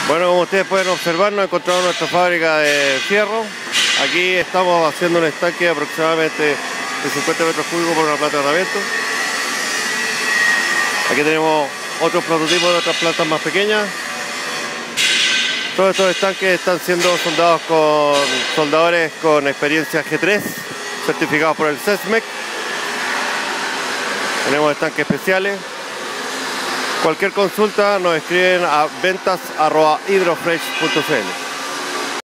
Bueno, como ustedes pueden observar, nos encontramos en nuestra fábrica de fierro. Aquí estamos haciendo un estanque de aproximadamente de 50 metros cúbicos por una planta de tratamiento. Aquí tenemos otros prototipos de otras plantas más pequeñas. Todos estos estanques están siendo soldados con soldadores con experiencia G3, certificados por el SESMEC. Tenemos estanques especiales. Cualquier consulta nos escriben a ventas@hydrofresh.cl.